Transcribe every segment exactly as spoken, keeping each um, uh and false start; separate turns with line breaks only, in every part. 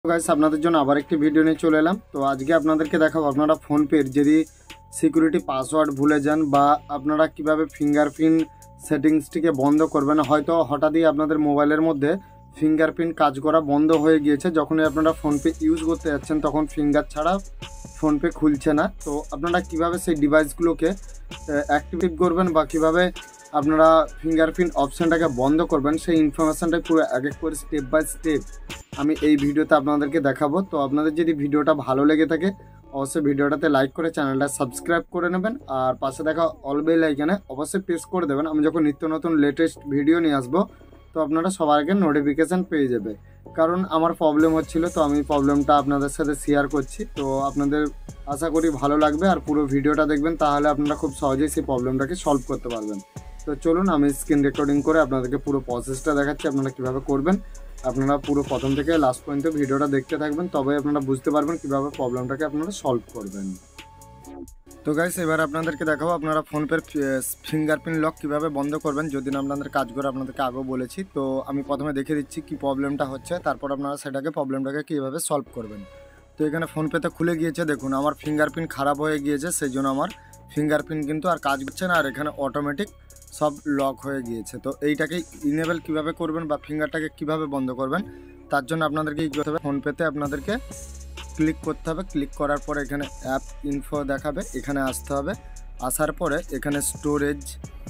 Guys আপনাদের জন্য আবার একটি ভিডিও নিয়ে চলে এলাম। তো আজকে আপনাদেরকে দেখাবো আপনারা ফোনপের যদি সিকিউরিটি পাসওয়ার্ড ভুলে যান বা আপনারা কিভাবে ফিঙ্গারপ্রিন্ট সেটিংসটিকে বন্ধ করবেন। হয়তো হঠাৎই আপনাদের মোবাইলের মধ্যে ফিঙ্গারপ্রিন্ট কাজ করা বন্ধ হয়ে গিয়েছে, যখনই আপনারা ফোনপে ইউজ করতে যাচ্ছেন তখন ফিঙ্গার ছাড়া ফোনপে খুলছে না। তো আপনারা কিভাবে সেই ডিভাইসগুলোকে অ্যাক্টিভেট করবেন বা কিভাবে আপনারা ফিঙ্গারপ্রিন্ট অপশানটাকে বন্ধ করবেন, সেই ইনফরমেশানটাই পুরো এক এক করে স্টেপ বাই স্টেপ আমি এই ভিডিওতে আপনাদেরকে দেখাবো। তো আপনাদের যদি ভিডিওটা ভালো লেগে থাকে অবশ্যই ভিডিওটাতে লাইক করে চ্যানেলটা সাবস্ক্রাইব করে নেবেন, আর পাশে দেখা অল বেল আইকনে অবশ্যই প্রেস করে দেবেন। আমি যখন নিত্য নতুন লেটেস্ট ভিডিও নিয়ে আসবো তো আপনারা সবার আগে নোটিফিকেশান পেয়ে যাবে। কারণ আমার প্রবলেম হচ্ছিল, তো আমি প্রবলেমটা আপনাদের সাথে শেয়ার করছি। তো আপনাদের আশা করি ভালো লাগবে, আর পুরো ভিডিওটা দেখবেন, তাহলে আপনারা খুব সহজেই সেই প্রবলেমটাকে সলভ করতে পারবেন। তো চলুন আমি স্ক্রিন রেকর্ডিং করে আপনাদেরকে পুরো প্রসেসটা দেখাচ্ছি আপনারা কীভাবে করবেন। আপনারা পুরো প্রথম থেকে লাস্ট পর্যন্ত ভিডিওটা দেখতে থাকবেন, তবে আপনারা বুঝতে পারবেন কীভাবে প্রবলেমটাকে আপনারা সলভ করবেন। তো গাইস এবার আপনাদেরকে দেখাবো আপনারা ফোনপের ফিঙ্গারপ্রিন্ট লক কীভাবে বন্ধ করবেন। যদি না আপনাদের কাজ করে আপনাদেরকে আগেও বলেছি, তো আমি প্রথমে দেখে দিচ্ছি কি প্রবলেমটা হচ্ছে, তারপর আপনারা সেটাকে প্রবলেমটাকে কীভাবে সলভ করবেন। তো এখানে ফোনপেতে খুলে গিয়েছে, দেখুন আমার ফিঙ্গারপ্রিন্ট খারাপ হয়ে গিয়েছে, সেই জন্য আমার ফিঙ্গারপ্রিন্ট কিন্তু আর কাজ করছে না, আর এখানে অটোমেটিক সব লক হয়ে গিয়েছে। তো এইটাকে ইনেবল কিভাবে করবেন বা ফিঙ্গারটাকে কিভাবে বন্ধ করবেন, তার জন্য আপনাদেরকে কী করতে হবে, ফোনপেতে আপনাদেরকে ক্লিক করতে হবে। ক্লিক করার পরে এখানে অ্যাপ ইনফো দেখাবে, এখানে আসতে হবে। আসার পরে এখানে স্টোরেজ,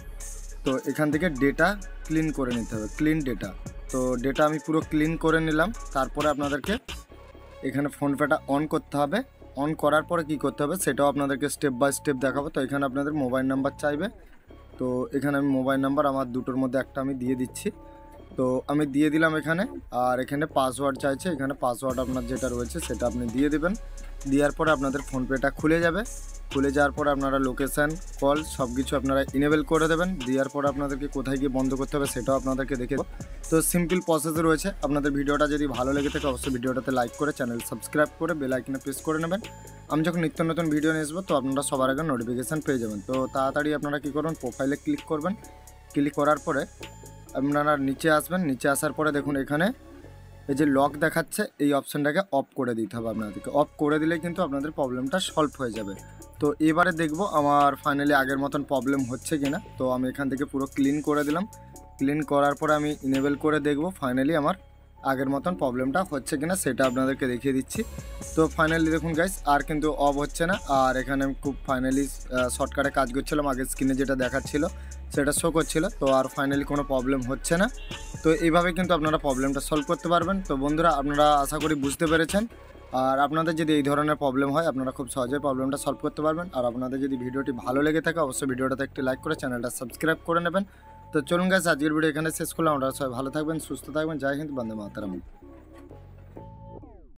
তো এখান থেকে ডেটা ক্লিন করে নিতে হবে, ক্লিন ডেটা। তো ডেটা আমি পুরো ক্লিন করে নিলাম। তারপরে আপনাদেরকে এখানে ফোনপেটা অন করতে হবে। অন করার পরে কি করতে হবে সেটাও আপনাদেরকে স্টেপ বাই স্টেপ দেখাবো। তো এখানে আপনাদের মোবাইল নাম্বার চাইবে, তো এখানে আমি মোবাইল নাম্বার আমার দুটোর মধ্যে একটা আমি দিয়ে দিচ্ছি। তো আমি দিয়ে দিলাম এখানে, আর এখানে পাসওয়ার্ড চাইছে, এখানে পাসওয়ার্ড আপনার যেটা রয়েছে সেটা আপনি দিয়ে দেবেন। দেওয়ার পরে আপনাদের ফোনপেটা খুলে যাবে। খুলে যাওয়ার পরে আপনারা লোকেশান, কল সব কিছু আপনারা ইনেবল করে দেবেন। দেওয়ার পরে আপনাদেরকে কোথায় গিয়ে বন্ধ করতে হবে সেটাও আপনাদেরকে দেখে দেবো। তো সিম্পল প্রসেস রয়েছে। আপনাদের ভিডিওটা যদি ভালো লেগে থাকে অবশ্যই ভিডিওটাতে লাইক করে চ্যানেল সাবস্ক্রাইব করে বেল আইকনে প্রেস করে নেবেন। আমি যখন নিত্য নতুন ভিডিও নিয়ে আসবো তো আপনারা সবার আগে নোটিফিকেশান পেয়ে যাবেন। তো তাড়াতাড়ি আপনারা কী করবেন, প্রোফাইলে ক্লিক করবেন। ক্লিক করার পরে আপনারা নিচে আসবেন। নিচে আসার পরে দেখুন এখানে এই যে লক দেখাচ্ছে, এই অপশানটাকে অফ করে দিতে হবে আপনাদেরকে। অফ করে দিলে কিন্তু আপনাদের প্রবলেমটা সলভ হয়ে যাবে। তো এবারে দেখবো আমার ফাইনালি আগের মতন প্রবলেম হচ্ছে কি না। তো আমি এখান থেকে পুরো ক্লিন করে দিলাম। ক্লিন করার পরে আমি ইনেবল করে দেখবো ফাইনালি আমার আগের মতন প্রবলেমটা হচ্ছে কিনা, সেটা আপনাদেরকে দেখিয়ে দিচ্ছি। তো ফাইনালি দেখুন গাইস আর কিন্তু অফ হচ্ছে না, আর এখানে খুব ফাইনালি শর্টকাটে কাজ করছিলাম, আগের স্ক্রিনে যেটা দেখাচ্ছিল সেটা শো করছিল। তো আর ফাইনালি কোনো প্রবলেম হচ্ছে না। তো এইভাবে কিন্তু আপনারা প্রবলেমটা সলভ করতে পারবেন। তো বন্ধুরা আপনারা আশা করি বুঝতে পেরেছেন, আর আপনাদের যদি এই ধরনের প্রবলেম হয় আপনারা খুব সহজেই প্রবলেমটা সলভ করতে পারবেন। আর আপনাদের যদি ভিডিওটি ভালো লেগে থাকে অবশ্যই ভিডিওটাতে একটি লাইক করে চ্যানেলটা সাবস্ক্রাইব করে নেবেন। তো চলুন গাইস আজকের ভিডিও এখানে শেষ করলাম। আপনারা সবাই ভালো থাকবেন, সুস্থ থাকবেন। জয় হিন্দ, বন্দে মাতরম।